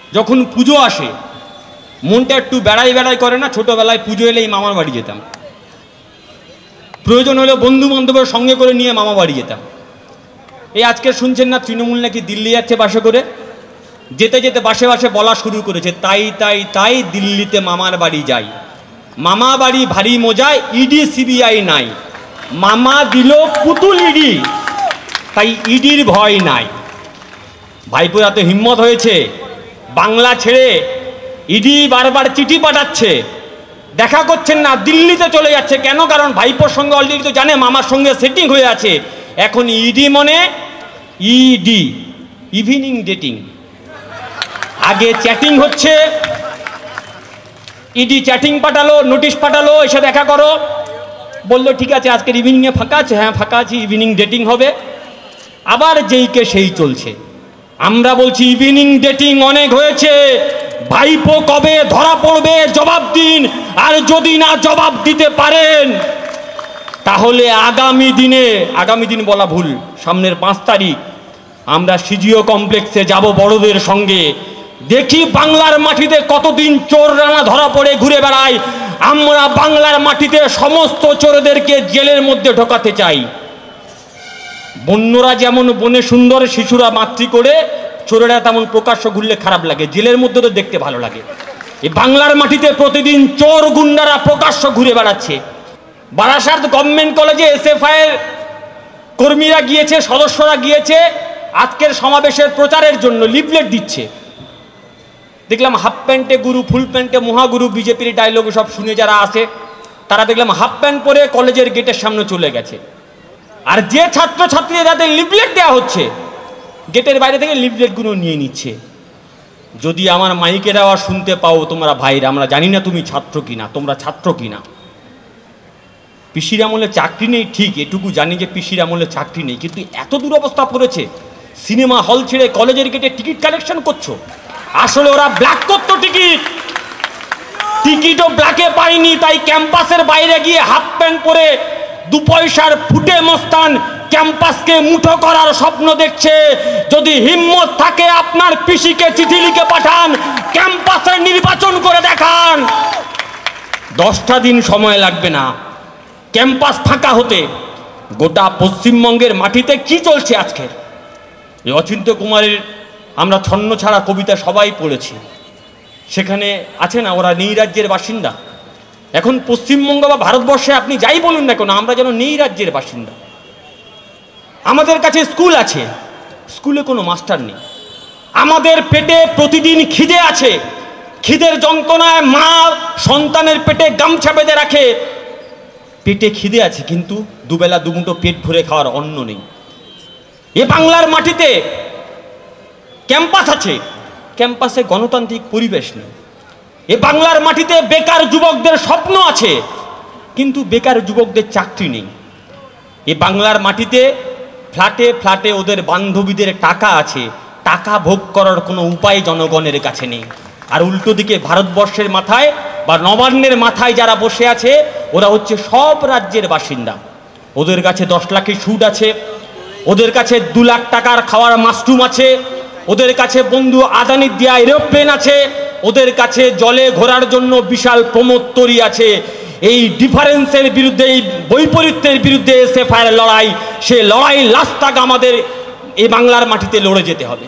যখন পুজো আসে মনটা একটু বেড়াই বেড়াই করে না? ছোটোবেলায় পুজো এলেই মামার বাড়ি যেতাম, প্রয়োজন হলে বন্ধু বান্ধবের সঙ্গে করে নিয়ে মামা বাড়ি যেতাম। এই আজকে শুনছেন না তৃণমূল নাকি দিল্লি যাচ্ছে বাসে করে, যেতে যেতে বাসে বাসে বলা শুরু করেছে তাই তাই তাই দিল্লিতে মামার বাড়ি যাই, মামা বাড়ি ভারী মজায় ED-CBI নাই, মামা দিল পুতুল ইডি তাই ইডির ভয় নাই। ভাইপোর এত হিম্মত হয়েছে, বাংলা ছেড়ে ইডি বারবার চিঠি পাঠাচ্ছে, দেখা করছেন না, দিল্লিতে চলে যাচ্ছে। কেন? কারণ ভাইপোর সঙ্গে অলরেডি তো জানে মামার সঙ্গে সেটিং হয়ে আছে। এখন ইডি মনে ইডি, ইভিনিং ডেটিং। আগে চ্যাটিং হচ্ছে, ইডি চ্যাটিং পাঠালো, নোটিশ পাঠালো, এসে দেখা করো, বললো ঠিক আছে আজকের ইভিনিংয়ে ফাঁকা আছে, হ্যাঁ ফাঁকা আছি, ইভিনিং ডেটিং হবে। আবার যেইকে সেই চলছে। আমরা বলছি ইভিনিং ডেটিং অনেক হয়েছে, ভাইপো কবে ধরা পড়বে জবাব দিন, আর যদি না জবাব দিতে পারেন তাহলে আগামী দিন বলা ভুল, সামনের 5 তারিখ আমরা সিজিও কমপ্লেক্সে যাব বড়দের সঙ্গে, দেখি বাংলার মাটিতে কতদিন চোর রানা ধরা পড়ে ঘুরে বেড়ায়। আমরা বাংলার মাটিতে সমস্ত চোরদেরকে জেলের মধ্যে ঢোকাতে চাই। বন্যরা যেমন বনে সুন্দর, শিশুরা মাতৃ করে, চোরেরা তেমন প্রকাশ্য ঘুরলে খারাপ লাগে, জেলের মধ্যে তো দেখতে ভালো লাগে। এই বাংলার মাটিতে প্রতিদিন চোর গুন্ডারা প্রকাশ্য ঘুরে বেড়াচ্ছে। বারাসাত গভর্নমেন্ট কলেজে SFI এর কর্মীরা গিয়েছে, সদস্যরা গিয়েছে আজকের সমাবেশের প্রচারের জন্য, লিফলেট দিচ্ছে। দেখলাম হাফ প্যান্টে গুরু, ফুল প্যান্টে মহাগুরু, বিজেপির ডায়লগ সব শুনে যারা আসে তারা দেখলাম হাফ প্যান্ট পরে কলেজের গেটের সামনে চলে গেছে। আর যে ছাত্রছাত্রীরা যাদের লিফলেট দেওয়া হচ্ছে গেটের বাইরে থেকে লিফলেটগুলো নিয়ে নিচ্ছে। যদি আমার মাইকের আওয়াজ শুনতে পাও তোমরা ভাইরা, আমরা জানি না তুমি ছাত্র কিনা, তোমরা ছাত্র কিনা। পিসির আমলে চাকরি নেই ঠিক, এটুকু জানি যে পিসির আমলে চাকরি নেই, কিন্তু এত দুরবস্থা পড়েছে সিনেমা হল ছেড়ে কলেজের গেটে টিকিট কালেকশন করছো। আসলে ওরা ব্ল্যাক করতো টিকিটও ব্ল্যাকে পায়নি, তাই ক্যাম্পাসের বাইরে গিয়ে হাফ প্যান্ট পরে 2 পয়সার ফুটে মস্তান ক্যাম্পাসকে মুঠো করার স্বপ্ন দেখছে। যদি হিম্মত থাকে আপনার পিসিকে চিঠি লিখে পাঠান, ক্যাম্পাসে নির্বাচন করে দেখান। 10টা দিন সময় লাগবে না ক্যাম্পাস ফাঁকা হতে। গোটা পশ্চিমবঙ্গের মাটিতে কি চলছে আজকের? এই অচিন্ত কুমারের আমরা ছন্ন ছাড়া কবিতা সবাই পড়েছি, সেখানে আছে না ওরা নেই রাজ্যের বাসিন্দা। এখন পশ্চিমবঙ্গ বা ভারতবর্ষে আপনি যাই বলুন না কেন, আমরা যেন নেই রাজ্যের বাসিন্দা। আমাদের কাছে স্কুল আছে, স্কুলে কোনো মাস্টার নেই। আমাদের পেটে প্রতিদিন খিদে আছে, খিদের যন্ত্রণায় মা সন্তানের পেটে গামছা বেঁধে রাখে। পেটে খিদে আছে কিন্তু দুবেলা দুমুঠো পেট ভরে খাওয়ার অন্ন নেই। এ বাংলার মাটিতে ক্যাম্পাস আছে, ক্যাম্পাসে গণতান্ত্রিক পরিবেশ নেই। এ বাংলার মাটিতে বেকার যুবকদের স্বপ্ন আছে, কিন্তু বেকার যুবকদের চাকরি নেই। এ বাংলার মাটিতে ফ্ল্যাটে ফ্ল্যাটে ওদের বান্ধবীদের টাকা আছে, টাকা ভোগ করার কোনো উপায় জনগণের কাছে নেই। আর উল্টো দিকে ভারতবর্ষের মাথায় বা নবান্নের মাথায় যারা বসে আছে ওরা হচ্ছে সব রাজ্যের বাসিন্দা। ওদের কাছে 10 লাখের সুদ আছে, ওদের কাছে 2 লাখ টাকার খাওয়ার মাশরুম আছে, ওদের কাছে বন্ধু আদানির দেয়া এরোপ্লেন আছে, ওদের কাছে জলে ঘোরার জন্য বিশাল প্রমোত্তরী আছে। এই ডিফারেন্সের বিরুদ্ধে, এই বৈপরীত্যের বিরুদ্ধে SFI এর লড়াই, সে লড়াই লাস্ট তাক আমাদের এই বাংলার মাটিতে লড়ে যেতে হবে।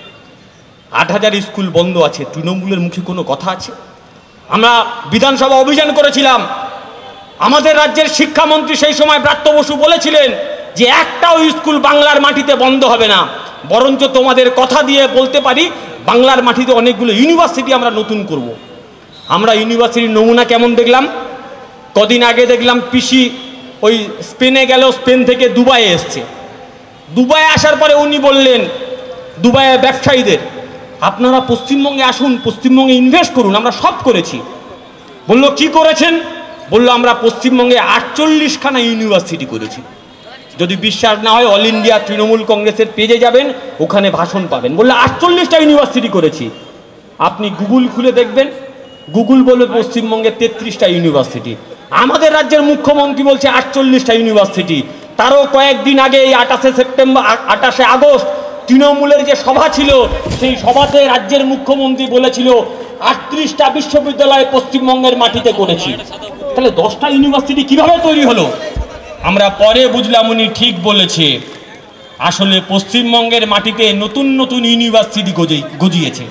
8000 স্কুল বন্ধ আছে, তৃণমূলের মুখে কোনো কথা আছে? আমরা বিধানসভা অভিযান করেছিলাম, আমাদের রাজ্যের শিক্ষামন্ত্রী সেই সময় ব্রাত্য বসু বলেছিলেন যে একটাও স্কুল বাংলার মাটিতে বন্ধ হবে না। বরঞ্চ তোমাদের কথা দিয়ে বলতে পারি বাংলার মাটিতে অনেকগুলো ইউনিভার্সিটি আমরা নতুন করব। আমরা ইউনিভার্সিটির নমুনা কেমন দেখলাম, কদিন আগে দেখলাম পিসি ওই স্পেনে গেল, স্পেন থেকে দুবাইয়ে এসছে। দুবাইয়ে আসার পরে উনি বললেন দুবাইয়ের ব্যবসায়ীদের, আপনারা পশ্চিমবঙ্গে আসুন, পশ্চিমবঙ্গে ইনভেস্ট করুন, আমরা সব করেছি। বললো কি করেছেন? বললো আমরা পশ্চিমবঙ্গে 48খানা ইউনিভার্সিটি করেছি। যদি বিশ্বাস না হয় অল ইন্ডিয়া তৃণমূল কংগ্রেসের পেজে যাবেন, ওখানে ভাষণ পাবেন। বললো 48টা ইউনিভার্সিটি করেছি। আপনি গুগল খুলে দেখবেন, গুগল বলবে পশ্চিমবঙ্গে 33টা ইউনিভার্সিটি। আমাদের রাজ্যের মুখ্যমন্ত্রী বলছে 48টা ইউনিভার্সিটি। তারও কয়েকদিন আগে এই 28 আগস্ট তৃণমূলের যে সভা ছিল সেই সভাতে রাজ্যের মুখ্যমন্ত্রী বলেছিল 38টা বিশ্ববিদ্যালয় পশ্চিমবঙ্গের মাটিতে করেছি। তাহলে 10টা ইউনিভার্সিটি কিভাবে তৈরি হলো? আমরা পরে বুঝলাম উনি ঠিক বলেছে, আসলে পশ্চিমবঙ্গের মাটিতে নতুন নতুন ইউনিভার্সিটি গজিয়েছে।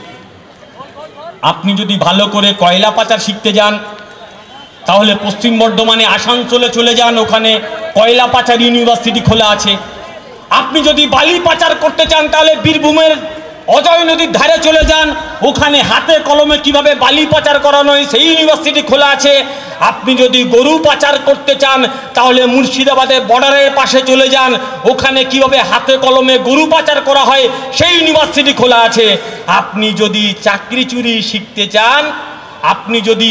আপনি যদি ভালো করে কয়লা পাচার শিখতে যান তাহলে পশ্চিম বর্ধমানে আসানসোলে চলে যান, ওখানে কয়লা পাচার ইউনিভার্সিটি খোলা আছে। আপনি যদি বালি পাচার করতে চান তাহলে বীরভূমের অজয় নদীর ধারে চলে যান, ওখানে হাতে কলমে কিভাবে বালি পাচার করানো হয় সেই ইউনিভার্সিটি খোলা আছে। আপনি যদি গরু পাচার করতে চান তাহলে মুর্শিদাবাদের বর্ডারের পাশে চলে যান, ওখানে কিভাবে হাতে কলমে গরু পাচার করা হয় সেই ইউনিভার্সিটি খোলা আছে। আপনি যদি চাকরি চুরি শিখতে চান, আপনি যদি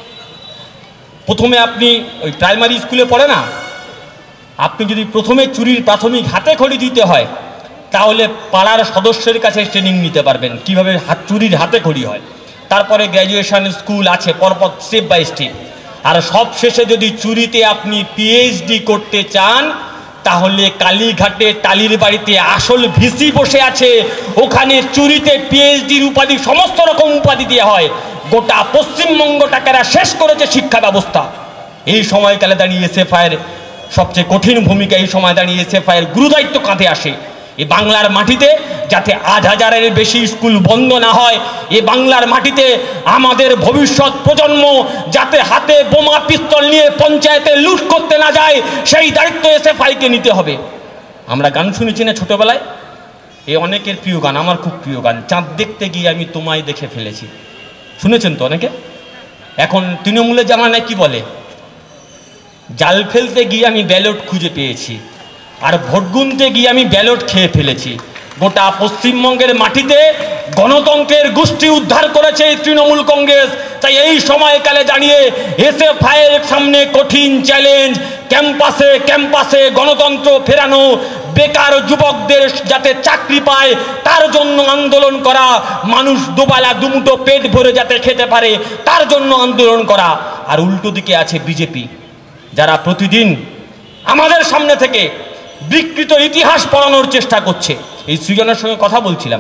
প্রথমে আপনি ওই প্রাইমারি স্কুলে পড়ে না, আপনি যদি প্রথমে চুরির প্রাথমিক হাতে খড়ি দিতে হয় তাহলে পাড়ার সদস্যের কাছে ট্রেনিং নিতে পারবেন কিভাবে চুরির হাতে খড়ি হয়। তারপরে গ্র্যাজুয়েশন স্কুল আছে পরপর স্টেপ বাই স্টেপ। আর সব শেষে যদি চুরিতে আপনি পিএইচডি করতে চান তাহলে কালীঘাটে টালির বাড়িতে আসল ভিসি বসে আছে, ওখানে চুরিতে পিএইচডির উপাধি সমস্ত রকম উপাধি দেওয়া হয়। গোটা পশ্চিমবঙ্গটাকে শেষ করেছে শিক্ষা ব্যবস্থা। এই সময়কালে দাঁড়িয়ে এসএফআইয়ের সবচেয়ে কঠিন ভূমিকা, এই সময় দাঁড়িয়ে এসএফআইয়ের গুরুদায়িত্ব কাঁধে আসে এই বাংলার মাটিতে যাতে 8,000-এর বেশি স্কুল বন্ধ না হয়, এই বাংলার মাটিতে আমাদের ভবিষ্যৎ প্রজন্ম যাতে হাতে বোমা পিস্তল নিয়ে পঞ্চায়েতে লুট করতে না যায় সেই দায়িত্ব এসএফআইকে নিতে হবে। আমরা গান শুনেছি না ছোটবেলায়, এই অনেকের প্রিয় গান, আমার খুব প্রিয় গান, চাঁদ দেখতে গিয়ে আমি তোমায় দেখে ফেলেছি। শুনেছেন তো অনেকে? এখন তৃণমূলের জামানায় কি বলে, জাল ফেলতে গিয়ে আমি ব্যালট খুঁজে পেয়েছি, আর ভোট গুনতে গিয়ে আমি ব্যালট খেয়ে ফেলেছি। গোটা পশ্চিমবঙ্গের মাটিতে গণতন্ত্রের গোষ্ঠী উদ্ধার করেছে এই তৃণমূল কংগ্রেস। তাই এই সময়কালে দাঁড়িয়ে এসএফআইয়ের সামনে কঠিন চ্যালেঞ্জ, ক্যাম্পাসে ক্যাম্পাসে গণতন্ত্র ফেরানো, বেকার যুবকদের যাতে চাকরি পায় তার জন্য আন্দোলন করা, মানুষ দুবেলা দুমুঠো পেট ভরে যাতে খেতে পারে তার জন্য আন্দোলন করা। আর উল্টো দিকে আছে বিজেপি, যারা প্রতিদিন আমাদের সামনে থেকে বিকৃত ইতিহাস পড়ানোর চেষ্টা করছে। এই সৃজনের সঙ্গে কথা বলছিলাম,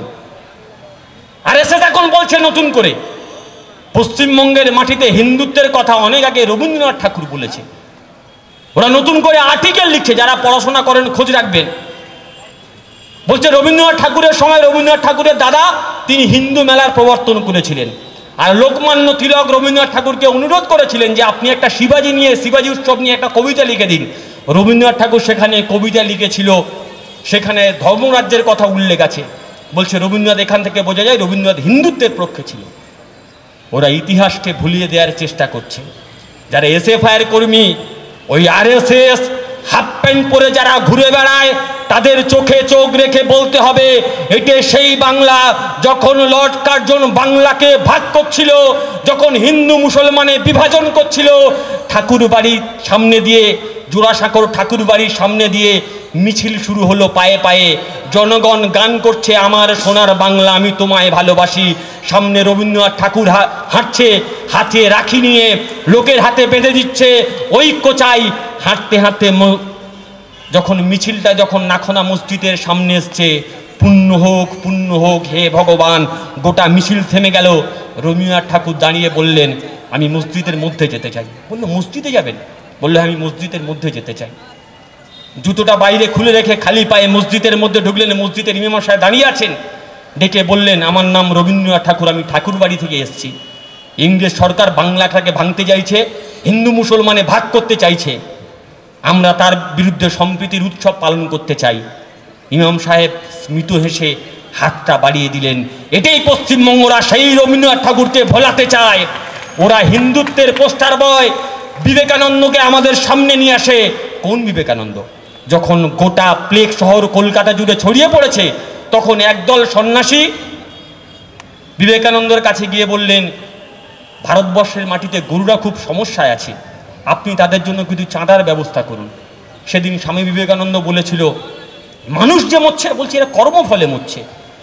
আর এসে এখন বলছে নতুন করে পশ্চিমবঙ্গের মাটিতে হিন্দুত্বের কথা অনেক আগে রবীন্দ্রনাথ ঠাকুর বলেছে। ওরা নতুন করে আর্টিকেল লিখছে, যারা পড়াশোনা করেন খোঁজ রাখবেন। বলছে রবীন্দ্রনাথ ঠাকুরের সময় রবীন্দ্রনাথ ঠাকুরের দাদা তিনি হিন্দু মেলার প্রবর্তন করেছিলেন, আর লোকমান্য তিলক রবীন্দ্রনাথ ঠাকুরকে অনুরোধ করেছিলেন যে আপনি একটা শিবাজি উৎসব নিয়ে একটা কবিতা লিখে দিন। রবীন্দ্রনাথ ঠাকুর সেখানে কবিতা লিখেছিল, সেখানে ধর্মরাজ্যের কথা উল্লেখ আছে। বলছে রবীন্দ্রনাথ, এখান থেকে বোঝা যায় রবীন্দ্রনাথ হিন্দুত্বের পক্ষে ছিল। ওরা ইতিহাসকে ভুলিয়ে দেওয়ার চেষ্টা করছে। যারা এসএফআইয়ের কর্মী, ওই আরএসএস হাফ প্যান্ট পরে যারা ঘুরে বেড়ায় তাদের চোখে চোখ রেখে বলতে হবে, এটা সেই বাংলা যখন লর্ড কার্জন বাংলাকে ভাগ করছিল, যখন হিন্দু মুসলমানে বিভাজন করছিল, ঠাকুর বাড়ির সামনে দিয়ে, জোড়াসাঁকোর ঠাকুর বাড়ির সামনে দিয়ে মিছিল শুরু হলো পায়ে পায়ে। জনগণ গান করছে আমার সোনার বাংলা আমি তোমায় ভালোবাসি। সামনে রবীন্দ্রনাথ ঠাকুর হাঁটছে, হাতে রাখি নিয়ে লোকের হাতে বেঁধে দিচ্ছে ঐক্য চাই। হাঁটতে হাঁটতে যখন মিছিলটা যখন নাখোনা মসজিদের সামনে এসছে, পুণ্য হোক হে ভগবান, গোটা মিছিল থেমে গেল। রবীন্দ্রনাথ ঠাকুর দাঁড়িয়ে বললেন আমি মসজিদের মধ্যে যেতে চাই। বললো মসজিদে যাবেন? বললো আমি মসজিদের মধ্যে যেতে চাই। জুতোটা বাইরে খুলে রেখে খালি পায়ে মসজিদের মধ্যে ঢুকলেন। মসজিদের ইমাম সাহেব দাঁড়িয়ে আছেন, ডেকে বললেন আমার নাম রবীন্দ্রনাথ ঠাকুর, আমি ঠাকুর বাড়ি থেকে এসেছি। ইংরেজ সরকার বাংলাটাকে ভাঙতে চাইছে, হিন্দু মুসলমানে ভাগ করতে চাইছে, আমরা তার বিরুদ্ধে সম্প্রীতির উৎসব পালন করতে চাই। ইমাম সাহেব স্মিত হেসে হাতটা বাড়িয়ে দিলেন। এটাই পশ্চিমবঙ্গরা সেই রবীন্দ্রনাথ ঠাকুরকে ভোলাতে চায়। ওরা হিন্দুত্বের পোস্টার বয়, বিবেকানন্দকে আমাদের সামনে নিয়ে আসে। কোন বিবেকানন্দ? যখন গোটা প্লেগ শহর কলকাতা জুড়ে ছড়িয়ে পড়েছে তখন একদল সন্ন্যাসী বিবেকানন্দের কাছে গিয়ে বললেন ভারতবর্ষের মাটিতে গরুরা খুব সমস্যায় আছে, আপনি তাদের জন্য কিছু চাঁদার ব্যবস্থা করুন। সেদিন স্বামী বিবেকানন্দ বলেছিল মানুষ যে মরছে, বলছি এরা কর্মফলে মরছে,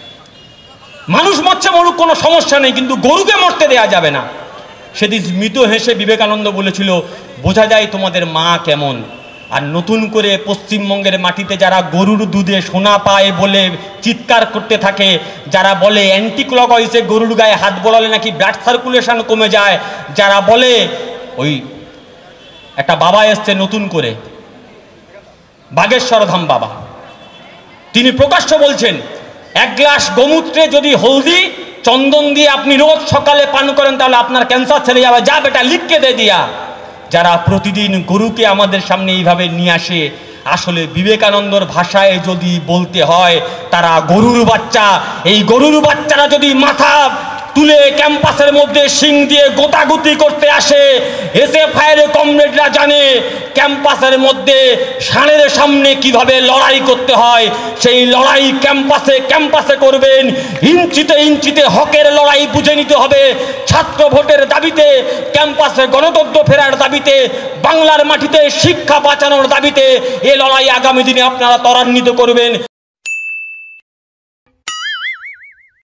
মানুষ মরছে মরুক কোনো সমস্যা নেই, কিন্তু গরুকে মরতে দেয়া যাবে না। সেদিন মৃত হেসে বিবেকানন্দ বলেছিল বোঝা যায় তোমাদের মা কেমন, আর নতুন করে পশ্চিমবঙ্গের মাটিতে যারা গরুর দুধে সোনা পায় বলে চিৎকার করতে থাকে, যারা বলে অ্যান্টিক্লকওয়াইজে গরুর গায়ে হাত বোলালে নাকি ব্লাড সার্কুলেশন কমে যায়, যারা বলে ওই একটা বাবা এসছে নতুন করে বাগেশ্বর ধাম বাবা, তিনি প্রকাশ্য বলছেন এক গ্লাস গোমূত্রে যদি হলদি চন্দন দিয়ে আপনি রোজ সকালে পান করেন তাহলে আপনার ক্যান্সার ছেড়ে যাবে, যা বেটা লিখকে দে দিয়া। যারা প্রতিদিন গরুকে আমাদের সামনে এইভাবে নিয়ে আসে, আসলে বিবেকানন্দর ভাষায় যদি বলতে হয় তারা গরুর বাচ্চা। এই গরুর বাচ্চারা যদি মাথা তুলে ক্যাম্পাসের মধ্যে শিং দিয়ে গোতাগুতি করতে আসে, এসএফআইয়ের কমরেডরা জানে ক্যাম্পাসের মধ্যে ষাঁড়ের সামনে কিভাবে লড়াই করতে হয়। সেই লড়াই ক্যাম্পাসে করবেন। ইঞ্চিতে ইঞ্চিতে হকের লড়াই বুঝে নিতে হবে। ছাত্র ভোটের দাবিতে, ক্যাম্পাসে গণতন্ত্র ফেরার দাবিতে, বাংলার মাটিতে শিক্ষা বাঁচানোর দাবিতে এ লড়াই আগামী দিনে আপনারা ত্বরান্বিত করবেন।